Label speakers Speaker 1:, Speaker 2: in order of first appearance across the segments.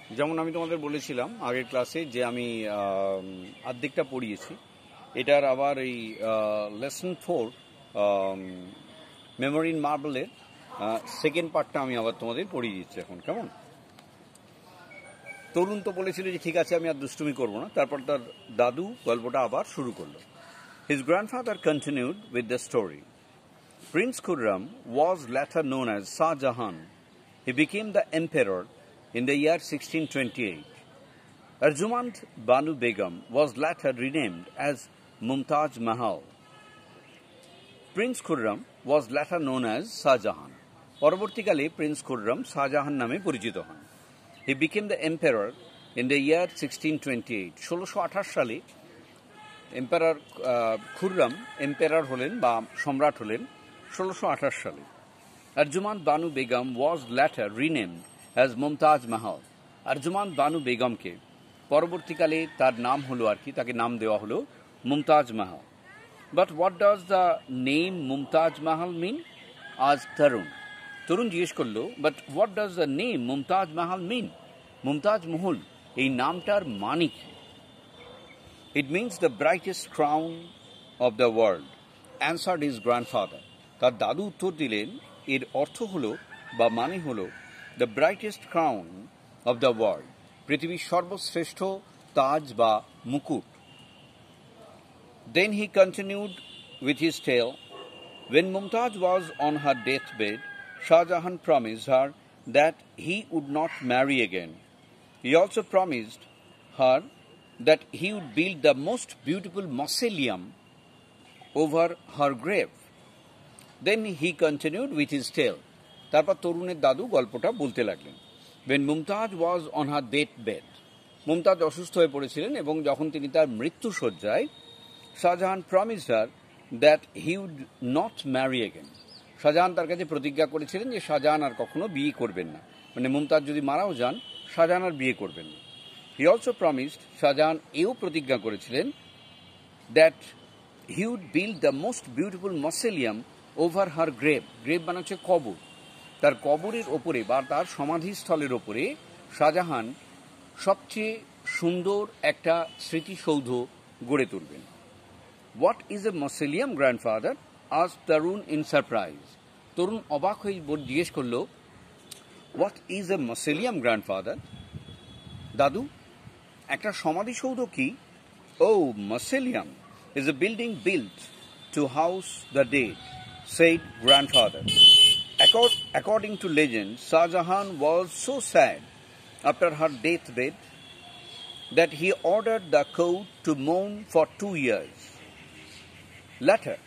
Speaker 1: যেমন আমি তোমাদের বলেছিলাম আগের ক্লাসে যে আমি অর্ধেকটা পড়িয়েছি, এটার আবার এই লেসন 4 মেমোরি ইন মার্বেলের সেকেন্ড পার্টটা আমি আবার তোমাদের পড়িয়ে দিচ্ছি এখন। কেমন? তরুণ তো বলেছিল যে ঠিক আছে আমি আর দুষ্টুমি করবো না, তারপর তার দাদু গল্পটা আবার শুরু করলো। His grandfather continued with the story. Prince Khurram was later known as Shah Jahan. He became the emperor in the year 1628. Arjumand Banu Begum was later renamed as Mumtaz Mahal. Prince Khurram was later known as Shah Jahan. পরবর্তীকালে prince Khurram Shah Jahan নামে পরিচিত হন। He became the emperor in the year 1628. 1628 সালে emperor Khurram emperor হলেন বা সম্রাট হলেন 1628 সালে। Arjumand Banu Begum was later renamed as Mumtaz Mahal. Arjumand Banu বেগমকে পরবর্তীকালে তার নাম হলো তাকে নাম দেওয়া হলো Mumtaz Mahal. But what does the name Mumtaz Mahal mean? আজ তরুণ জিজ্ঞেস করলো, but what does the name Mumtaz Mahal mean? Mumtaz Mahal এই নামটার মানে কি? It means the brightest crown of the world, answered his grandfather. তার দাদু উত্তর দিলেন, এর অর্থ হলো বা মানে হলো the brightest crown of the world, পৃথিবীর সর্বশ্রেষ্ঠ তাজ বা মুকুট। Then he continued with his tale. When Mumtaz was on her deathbed, Shah Jahan promised her that he would not marry again. He also promised her that he would build the most beautiful mausoleum over her grave. Then he continued with his tale. তারপর তরুণের দাদু গল্পটা বলতে লাগলেন। When Mumtaz was on her deathbed, Mumtaz অসুস্থ হয়ে পড়েছিলেন এবং যখন তিনি তার মৃত্যুশয্যায়, Shahjahan promised her that he would not marry again. Shahjahan তার কাছে প্রতিজ্ঞা করেছিলেন যে শাহজাহান আর কখনো বিয়ে করবেন না, মানে মুমতাজ যদি মারাও যান শাহজাহান আর বিয়ে করবেন না। He also promised, শাহজাহান এও প্রতিজ্ঞা করেছিলেন, that he would build the most beautiful mausoleum over her grave. Grave মানে হচ্ছে কবর। তার কবরের ওপরে বা তার সমাধিস্থলের ওপরে শাহজাহান সবচেয়ে সুন্দর একটা স্মৃতিসৌধ গড়ে তুলবেন। What is a mausoleum, grandfather? asked Tarun in surprise. তরুণ অবাক হয়ে জিজ্ঞেস করলো, What is a mausoleum, grandfather? দাদু, একটা সমাধিসৌধ কি? Oh, mausoleum is a building built to house the dead, said grandfather. According to legend, Shah Jahan was so sad after her deathbed that he ordered the court to mourn for 2 years. Later,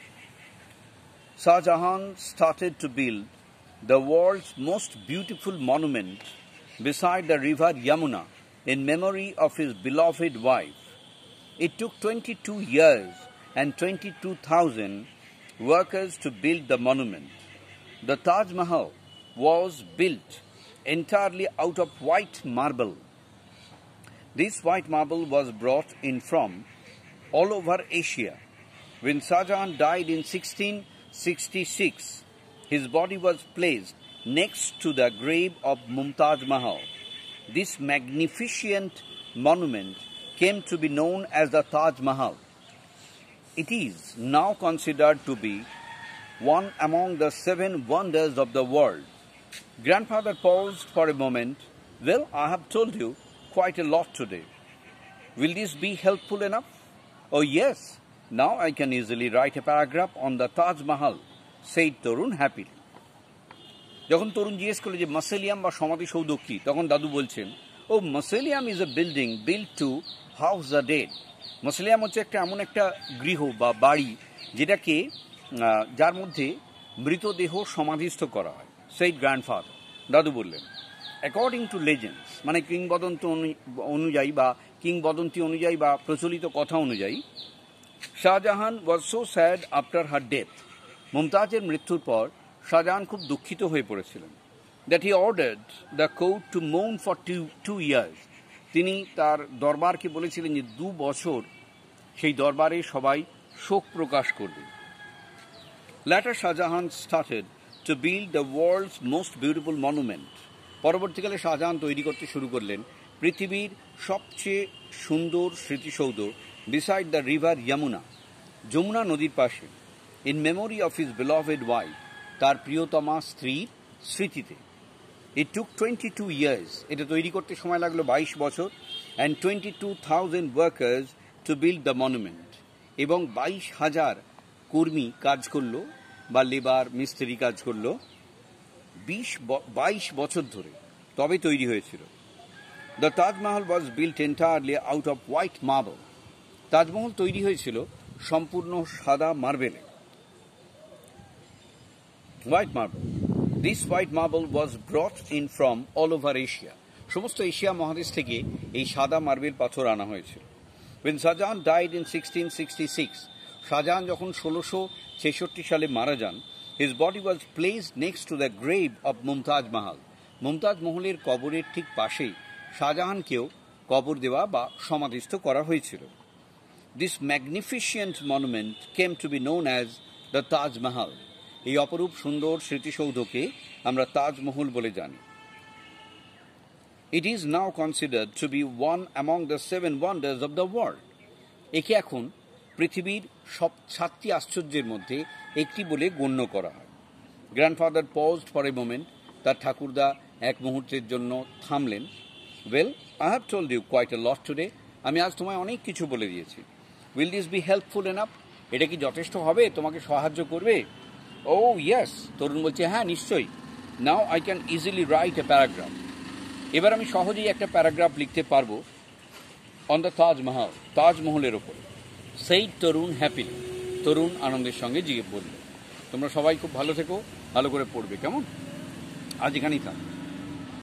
Speaker 1: Shah Jahan started to build the world's most beautiful monument beside the river Yamuna in memory of his beloved wife. It took 22 years and 22,000 workers to build the monument. The Taj Mahal was built entirely out of white marble. This white marble was brought in from all over Asia. When Shah Jahan died in 1666, his body was placed next to the grave of Mumtaz Mahal. This magnificent monument came to be known as the Taj Mahal. It is now considered to be one among the 7 wonders of the world. Grandfather paused for a moment. Well, I have told you quite a lot today. Will this be helpful enough? Oh yes, now I can easily write a paragraph on the Taj Mahal, said Tarun happily. যখন তরুণ জিজ্ঞেস করলো যে মসেলিয়াম বা সমাধিসৌধ কি, তখন দাদু বলছেন, ও mausoleum is a building built to house the dead. Mausoleum হচ্ছে এমন একটা গৃহ বা বাড়ি যেটাকে যার মধ্যে মৃতদেহ সমাধিস্থ করা হয়। সেইড গ্র্যান্ডফাদার, দাদু বললেন। অ্যাকর্ডিং টু লেজেন্ডস মানে কিংবদন্তি অনুযায়ী বা প্রচলিত কথা অনুযায়ী, Shah Jahan was so sad after her death. মুমতাজের মৃত্যুর পর শাহজাহান খুব দুঃখিত হয়ে পড়েছিলেন। That he ordered the court to mourn for 2 years. তিনি তার দরবারকে বলেছিলেন যে 2 বছর সেই দরবারে সবাই শোক প্রকাশ করবে। Later Shah Jahan started to build the world's most beautiful monument. পরবর্তীকালে শাহজাহান তৈরি করতে শুরু করলেন পৃথিবীর সবচেয়ে সুন্দর স্মৃতিসৌধ beside the river Yamuna, Yamuna নদীর পাশে, in memory of his beloved wife, তার প্রিয়তমা স্ত্রীর স্মৃতিতে। ইট টুক 22 years, এটা তৈরি করতে সময় লাগলো 22 বছর, and 22,000 workers to build the monument, এবং 22,000 কর্মী কাজ করলো বা লেবার মিস্ত্রি কাজ করলো 22 বছর ধরে, তবে তৈরি হয়েছিল। The Taj Mahal was built entirely out of white marble, Taj Mahal তৈরি হয়েছিল সম্পূর্ণ সাদা মার্বেলে, white marble. This white marble was brought in from all over Asia, সমস্ত এশিয়া মহাদেশ থেকে এই সাদা মার্বেল পাথর আনা হয়েছিল। When Shahjahan died in 1666, Shahjahan যখন 1666 সালে মারা যান, his body was placed next to the grave of Mumtaz মাহাল, Mumtaz মহলের কবরের ঠিক পাশেই শাহজাহানকেও কবর দেওয়া বা সমাধিস্থ করা হয়েছিল। This magnificent monument came to be known as the Taj Mahal, এই অপরূপ সুন্দর স্মৃতিসৌধকে আমরা তাজমহল বলে জানি। It is now considered to be one among the 7 wonders of the world, একে এখন পৃথিবীর 7টি আশ্চর্যের মধ্যে একটি বলে গণ্য করা হয়। Grandfather paused for a moment, তার ঠাকুরদা এক মুহূর্তের জন্য থামলেন। Well, I have told you quite a lot today, আমি আজ তোমায় অনেক কিছু বলে দিয়েছি। Will this be helpful enough? এটা কি যথেষ্ট হবে, তোমাকে সাহায্য করবে? Oh yes, তরুণ বলছে, হ্যাঁ নিশ্চয়ই। Now I can easily write a paragraph, এবার আমি সহজেই একটা প্যারাগ্রাফ লিখতে পারবো অন দ্য তাজমহল, তাজমহলের ওপর। সেই তরুণ হ্যাপিলি, তরুণ আনন্দের সঙ্গে জিজ্ঞেস বলল। তোমরা সবাই খুব ভালো থেকো, ভালো করে পড়বে, কেমন? আজ এখানেই থাক।